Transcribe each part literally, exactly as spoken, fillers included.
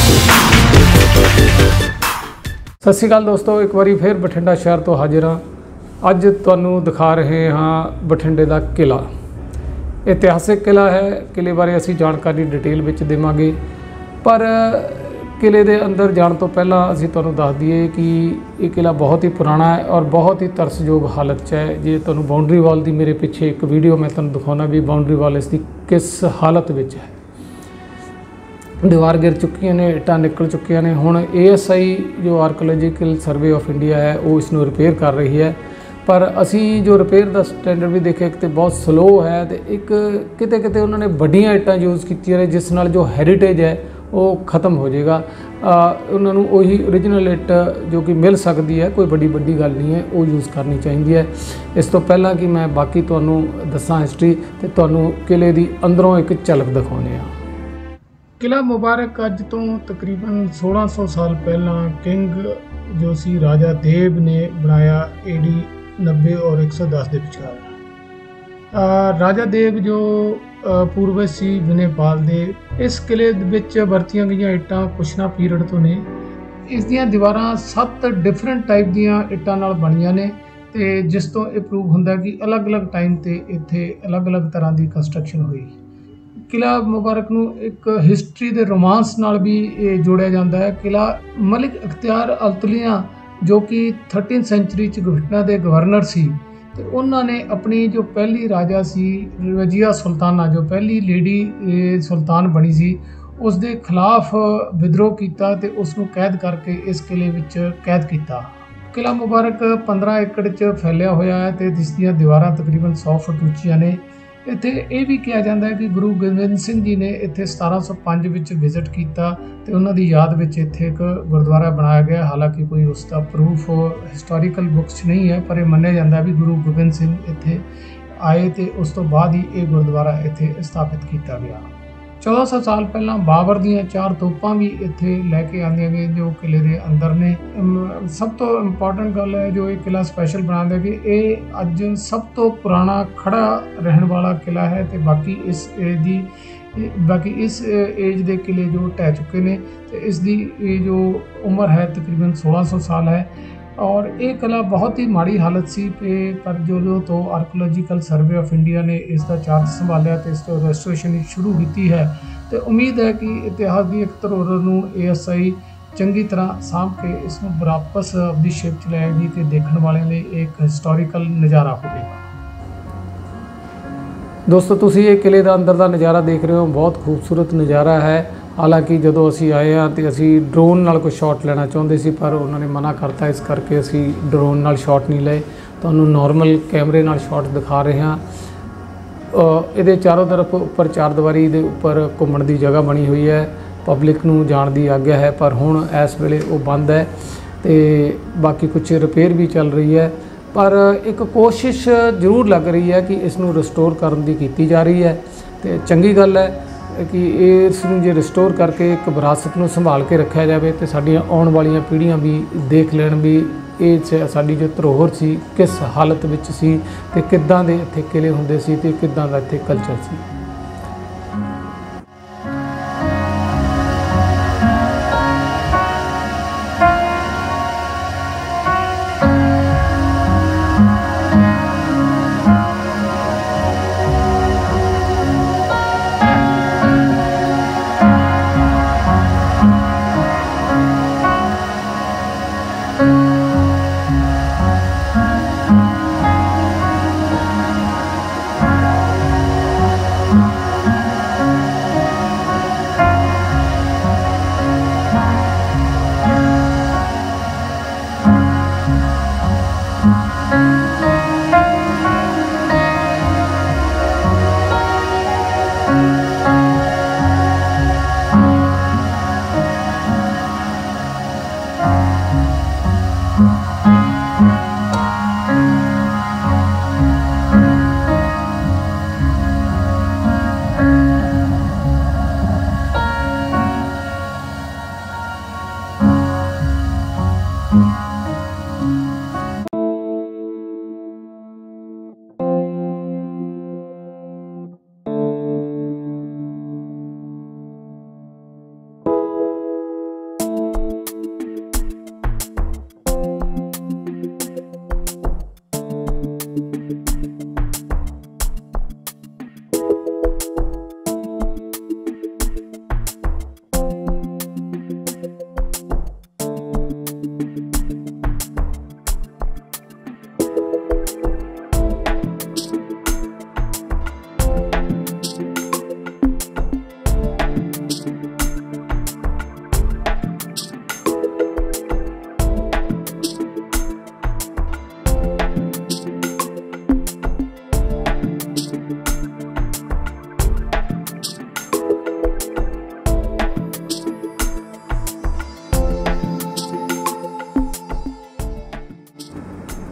सत श्री अकाल दोस्तों, एक बार फिर बठिंडा शहर तो हाजिर हाँ। अज तुहानूं दिखा रहे हाँ बठिंडे का किला। इतिहासिक किला है। किले बारे असी जानकारी डिटेल विच देवांगे, पर किले दे अंदर जाण तो पहला असी तुहानूं दस दईए कि ये किला बहुत ही पुराना है और बहुत ही तरसयोग हालत च है। जे तुहानूं बाउंड्री वाल की मेरे पिछे एक वीडियो मैं तुहानूं दिखाउणा भी बाउंड्री वाल इसकी किस हालत विच है। दीवार गिर चुकी ने, इट्टां निकल चुकी ने। हुण ए एस आई जो आर्कोलॉजिकल सर्वे ऑफ इंडिया है वो इसनूं रिपेयर कर रही है, पर असी जो रिपेयर का स्टैंडर्ड भी देखे कि बहुत स्लो है। तो एक किते किते उन्होंने वड्डियां इट्टां यूज़ कीतियां ने जिस नाल जो हैरीटेज है वो ख़त्म हो जाएगा। उन्होंने वही ओरिजिनल इट जो कि मिल सकती है, कोई बड़ी बड़ी गल नहीं है, वो यूज़ करनी चाहिए है। इस तो पहला कि मैं बाकी तुहानूं दसां हिस्टरी ते तुहानूं किले दी अंदरों एक झलक दिखाउने आ। किला मुबारक अज तो तकरीबन सोलह सौ साल पहला किंग जो सी राजा देव ने बनाया ए डी नब्बे और एक सौ दस के विचकार। राजा देव जो पूर्वज सी विनयपाल दे। इस किले विच वरतियां गईयां इट्टां कुशना पीरियड तो ने। इस दियां दीवारां सत्त डिफरेंट टाइप दियां इट्टां नाल बणीਆਂ ने ते जिस तो ये प्रूव हुंदा कि अलग अलग टाइम ते इत्थे अलग अलग तरह की कंस्ट्रक्शन हुई। किला मुबारक नूं एक हिस्टरी दे रोमांस नाल भी जोड़िया जाता है। किला मलिक अख्तियार अल्तुलिया जो कि थर्टीन सेंचुरी च गविटना के गवर्नर सी, ते उन्होंने अपनी जो पहली राजा सी रजिया सुल्ताना जो पहली लेडी सुल्तान बनी सी उस दे खिलाफ विद्रोह किया ते उसनूं कैद करके इस किले विच कैद किया। किला मुबारक पंद्रह एकड़ च फैलिया होया है ते जिसदियां दीवारां तकरीबन सौ फुट उच्चियां ने। इत्थे ये भी कहा जाता है कि गुरु गोबिंद सिंह जी ने इत्थे सतारह सौ पाँच विच विजिट किया ते उन्हां दी याद विच इत्थे एक गुरुद्वारा बनाया गया। हालांकि कोई उसका प्रूफ हिस्टोरिकल बुक्स नहीं है, पर यह मन्निया जाता है भी गुरु गोबिंद सिंह इत्थे आए ते उस तो बाद ही ये गुरुद्वारा इत्थे स्थापित किया गया। चौदह सौ साल पहला बाबर दियां चार तोपां भी इत्थे लैके आंदियां गई जो किले दे अंदर ने। सब तो इंपॉर्टेंट गल है जो ये किला स्पैशल बनाता कि ये अज सब तो पुराना खड़ा रहने वाला किला है। तो बाकी इस एज दी बाकी इस एज दे किले जो ढह चुके हैं तो इसकी जो उम्र है तकरीबन सोलह सौ साल है। और ये किला बहुत ही माड़ी हालत सी पे, पर जो जो तो आर्कोलॉजिकल सर्वे ऑफ इंडिया ने इसका चार्ज संभालिया तो इस रेस्टोरेशन शुरू की है। तो उम्मीद है कि इतिहास की एक धरोहर नूं ए एस आई चंगी तरह साँभ के इसनूं वापस अपनी शेप च लाएगी तो देखने वाले लिए एक हिस्टोरिकल नज़ारा होगा। दोस्तों तुसीं ये किले का अंदर का नज़ारा देख रहे हो, बहुत खूबसूरत नज़ारा है। हालांकि जो असी आए हाँ तो असी ड्रोन नाल कोई शॉट लेना चाहते सी, पर उन्होंने मना करता, इस करके असी ड्रोन नाल शॉट नहीं ले। तो नॉर्मल कैमरे नाल शॉट दिखा रहे हैं। ये चारों तरफ उपर चार दीवारी के उपर घूमने की जगह बनी हुई है, पब्लिक नूं जाण दी आग्या है, पर हुण इस वेले वो बंद है। तो बाकी कुछ रिपेयर भी चल रही है, पर एक कोशिश जरूर लग रही है कि इसनूं रिस्टोर करने की की जा रही है। तो चंगी गल है कि इसनूं जे रिस्टोर करके एक विरासत नूं संभाल के रखा जाए तो साडियां आउण वालियां पीढ़ियां भी देख लैण भी ये साडी जो धरोहर सी किस हालत विच सी ते किद्दां दे इत्थे किले हुंदे सी ते किद्दां दा इत्थे कल्चर सी।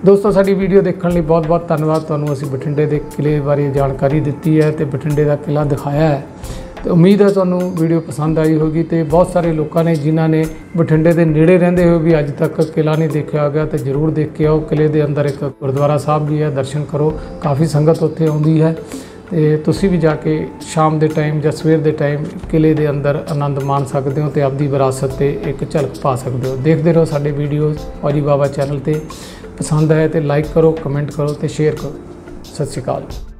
ਦੋਸਤੋ ਸਾਡੀ ਵੀਡੀਓ ਦੇਖਣ ਲਈ ਬਹੁਤ ਬਹੁਤ ਧੰਨਵਾਦ। ਤੁਹਾਨੂੰ ਅਸੀਂ ਬਠਿੰਡੇ ਦੇ ਕਿਲੇ ਬਾਰੇ ਜਾਣਕਾਰੀ ਦਿੱਤੀ ਹੈ ਤੇ ਬਠਿੰਡੇ ਦਾ ਕਿਲਾ ਦਿਖਾਇਆ ਹੈ ਤੇ ਉਮੀਦ ਹੈ ਤੁਹਾਨੂੰ ਵੀਡੀਓ ਪਸੰਦ ਆਈ ਹੋਗੀ। ਤੇ ਬਹੁਤ ਸਾਰੇ ਲੋਕਾਂ ਨੇ ਜਿਨ੍ਹਾਂ ਨੇ ਬਠਿੰਡੇ ਦੇ ਨੇੜੇ ਰਹਿੰਦੇ ਹੋਏ ਵੀ ਅੱਜ ਤੱਕ ਕਿਲਾ ਨਹੀਂ ਦੇਖਿਆ ਗਿਆ ਤੇ ਜ਼ਰੂਰ ਦੇਖ ਕੇ ਆਓ। ਕਿਲੇ ਦੇ ਅੰਦਰ ਇੱਕ ਗੁਰਦੁਆਰਾ ਸਾਹਿਬ ਵੀ ਹੈ, ਦਰਸ਼ਨ ਕਰੋ। ਕਾफ़ी ਸੰਗਤ ਉੱਥੇ ਆਉਂਦੀ ਹੈ ਤੇ ਤੁਸੀਂ ਵੀ ਜਾ ਕੇ ਸ਼ਾਮ ਦੇ ਟਾਈਮ ਜਾਂ ਸਵੇਰ ਦੇ ਟਾਈਮ ਕਿਲੇ ਦੇ ਅੰਦਰ ਆਨੰਦ ਮਾਣ ਸਕਦੇ ਹੋ ਤੇ ਆਪਦੀ ਵਿਰਾਸਤ ਤੇ ਇੱਕ ਝਲਕ ਪਾ ਸਕਦੇ ਹੋ। ਦੇਖਦੇ ਰਹੋ ਸਾਡੇ ਵੀਡੀਓਜ਼ ਔਜੀ ਬਾਬਾ ਚੈਨਲ ਤੇ। ਪਸੰਦ ਆਏ ਤੇ ਲਾਈਕ ਕਰੋ, ਕਮੈਂਟ ਕਰੋ ਤੇ ਸ਼ੇਅਰ ਕਰੋ। ਸਤਿ ਸ਼੍ਰੀ ਅਕਾਲ।